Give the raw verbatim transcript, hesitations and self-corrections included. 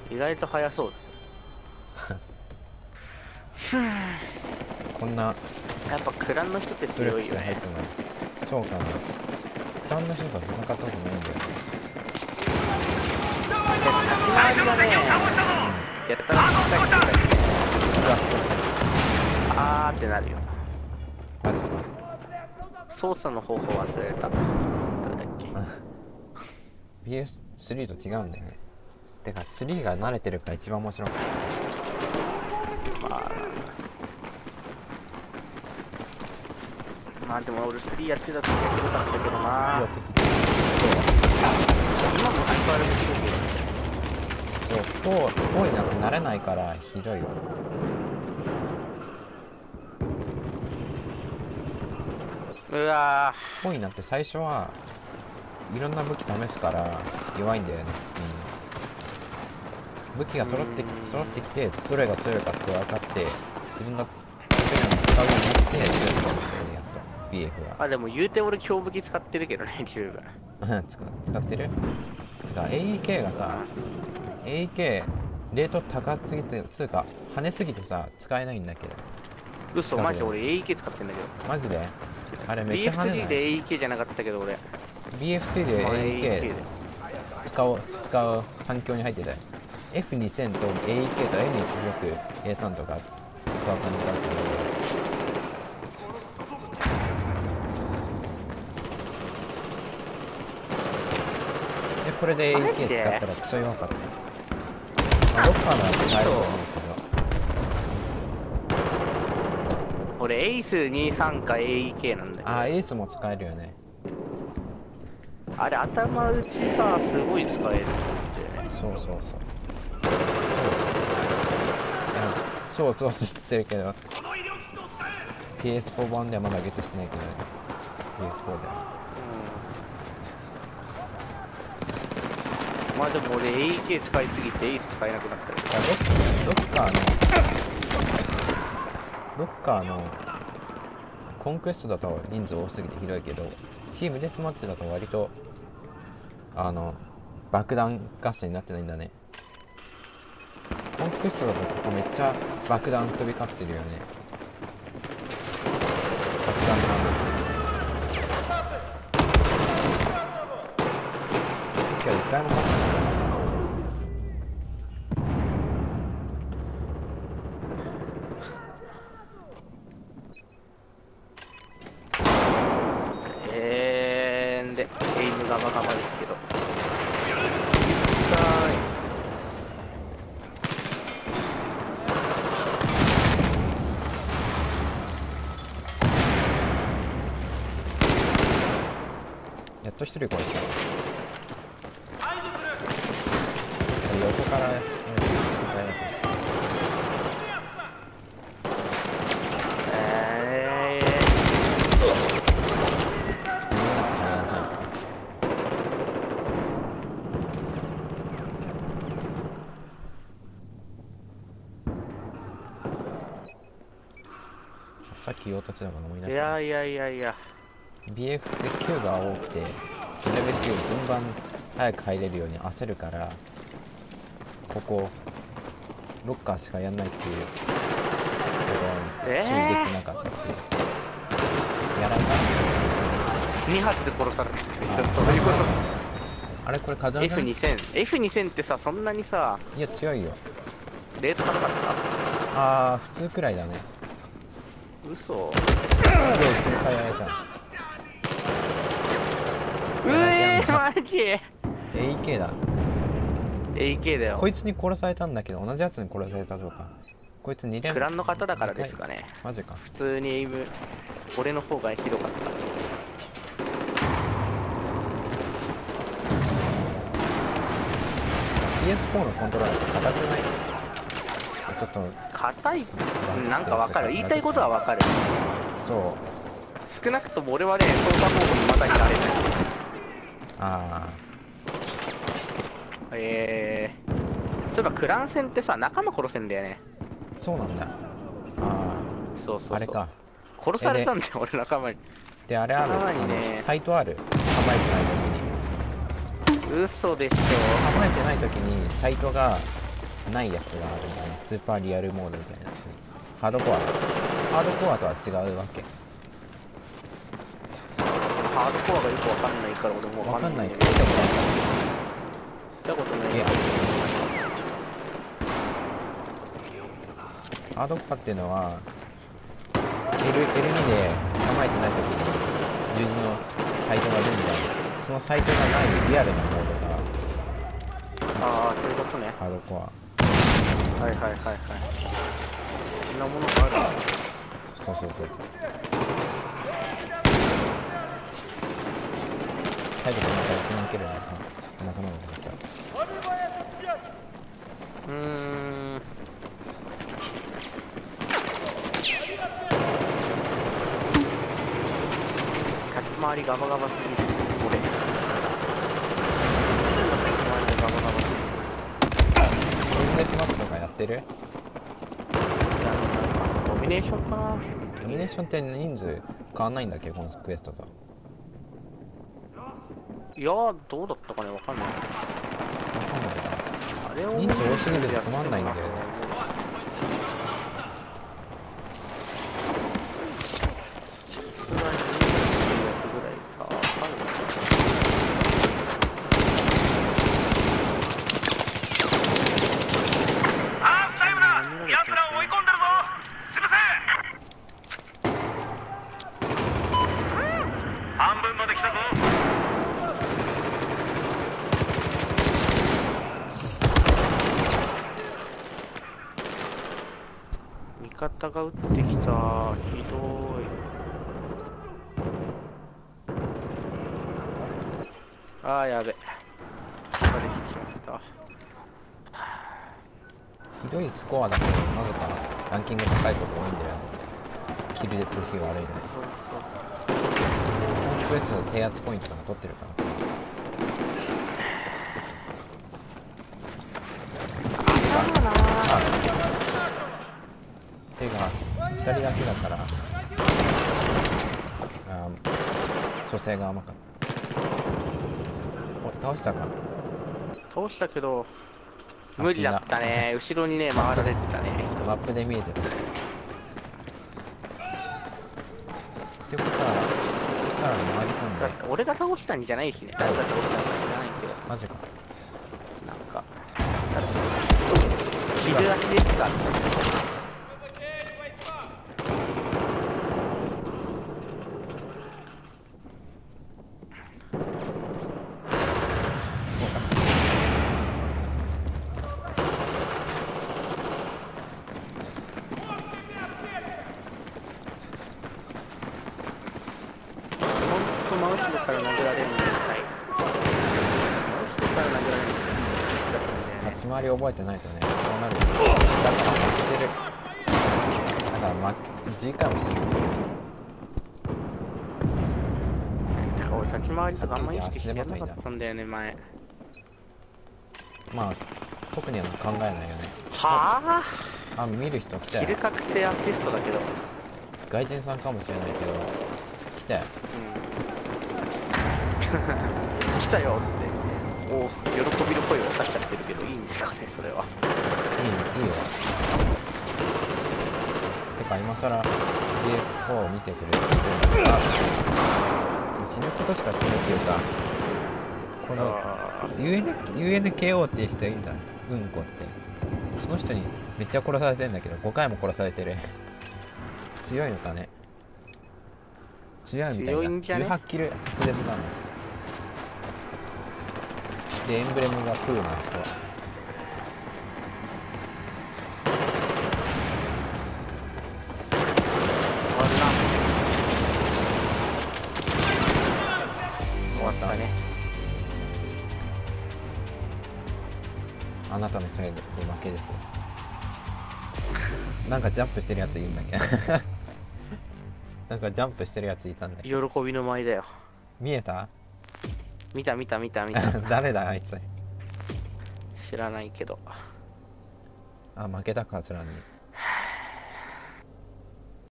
意外と速そうだ。 こんなやっぱクランの人って強いよね。 そうかな。クランの人が戦ったことないんだよね。 立ち回りがね、やったらしっかりしてるだけであーってなるよ。 マジか。 操作の方法忘れた。どれだっけ。 ビーエフスリー と違うんだよね。てかスリーが慣れてるから一番面白かった。 まあまあでも俺スリーやってた時はひどかったけどな。今も相変わらずひどいけど。そう、こうになんか慣れないからひどいよ。 うわー。こうになって最初はいろんな武器試すから弱いんだよね。武器が揃って揃ってきてどれが強いかって分かって自分が得意なの使うようになって強いかもしれない。やっと ビーエフ は。 あでも言うて俺強武器使ってるけどね十分使使ってる。だから エーイーケー がさ エーイーケー レート高すぎてつうか跳ねすぎてさ使えないんだけど。 嘘マジ俺 エーイーケー 使ってんだけど。 マジであれめっちゃ跳ねない。 ビーエフスリー で エーイーケー じゃなかったけど俺ビーエフスリー で エーイーケー 使おう使う産業に入ってたよ。 エフにせん と エーイーケー と エムに続く エースリー とか使う感じだったけど、でこれで エーイーケー 使ったらクソ弱かった。まあ、ロッカーなら使えると思うけど俺エイスにじゅうさんか エーイーケー なんだけど。 ああエースも使えるよね。 あれ頭打ちさすごい使えるって。 そうそうそう超超知ってるけど ピーエスフォー 版ではまだゲットしてないけど ピーエスフォー では、 うん、まあでも俺 エーイーケー 使いすぎてエース使えなくなったけど。 ロッカーのロッカーのコンクエストだと人数多すぎてひどいけどチームデスマッチだと割とあの爆弾合戦になってないんだね。コンクエストだとここめっちゃ爆弾飛び交ってるよね。爆弾なんだけど一回も勝ったない。 えーんでエイムがバカバですけどやっと一人殺した。横からやるえさっき言おうとしてたから思い出ー、 した。 いやいやいやいやビーエフ できゅうが多くてレベルきゅう順番早く入れるように焦るからここロッカーしかやんないっていうところに注意できなかったっていう、えー、やられた。 に発で殺されてる。どういうこと。 あれこれ風邪エフにせん エフにせん ってさそんなにさいや強いよ。 レート高かった。 ああ普通くらいだね。 嘘。うえーマジ エーイーケー だ。 エーイーケー だよ。 こいつに殺されたんだけど同じやつに殺されたとか。こいつに連クランの方だからですかね。 マジか。 普通にエイム俺の方がひどかった。 ピーエスフォー のコントローラーって硬くない？ちょっと硬い。なんかわかる、言いたいことはわかる。 そう少なくとも俺はね操作方法にまだになれない。 ああえー、そういえばクラン戦ってさ仲間殺せんだよね。 そうなんだ。あそうそうそう、 あれか。 殺されたんだよ俺仲間に。 であれある、 仲間にね、 サイトある。構えてない時に。 嘘でしょ。 構えてない時にサイトがないやつがあるんだね。スーパーリアルモードみたいなやつ。ハードコアハードコアとは違うわけ。 ハードコアがよくわかんないから俺もわわかんないいかんなけど。 けど見たことないいやけど。 ハードコアっていうのは L, L2 で構えてない時に十字のサイトが出るんだよ。そのサイトがないリアルなモードがああ、そういうことね。 ハードコア。 はいはいはいはい。そんなものがあるんだ。 そうそうそう。最後でまたいちまんキロの仲間が来た。 うーん。立ち回りガバガバすぎる。俺。立ち回りガバガバすぎる。 コンテンツマッチとかやってる？ ドミネーションかな。 ドミネーションって人数変わんないんだっけ、このクエストと。 いやー、どうだったかね、わかんない。 わかんないな。 あれを人数多すぎてつまんないんだよね。 味方が撃ってきた。ひどい。ああ、やべ。疲れてしまった。 ひどいスコアだけど、なぜかランキング高いこと多いんだよね。キルで通比悪いのに。このクエストで制圧ポイントとか取ってるから。手がふたりだけだからあ蘇生が甘かった。お、倒したか。 倒したけど無理だったね。後ろにね回られてたね。 マップで見えてた。ってことはそしたら回り込んで。 だって俺が倒したんじゃないしね。誰が倒したのか知らないけど。 マジか。 なんか傷足ですか。真後ろから殴られるのみたい。真後ろから殴られるの立ち回り覚えてないとね、そうなる。だから負けてる。だからま次回もする。 俺立ち回りとかあんま意識してなかったんだよね前。 まあ特には考えないよね。 はあ。 あ、見る人来たよ。 キル確定アシストだけど。 外人さんかもしれないけど来たよ。 うん。来たよって。おお、喜びの声を出しちゃってるけどいいんですかねそれは。 いいいいよ。てか今更 ディーエフフォー を見てくれる人が死ぬことしかしないっていうか、この ユーエヌ ユーエヌケーオー っていう人いるんだ。うんこって。その人にめっちゃ殺されてるんだけどごかいも殺されてる。強いのかね。強いみたいな。 強いんじゃね。 じゅうはちキル発熱なの。でエンブレムがプーな人。 終わったね。 あなたのせいで負けです。なんかジャンプしてるやついるんだけどなんかジャンプしてるやついたんだけど。 喜びの舞だよ。 見えた？ 見た見た見た見た誰だあいつ。 知らないけど。 あ、負けたか、つらに。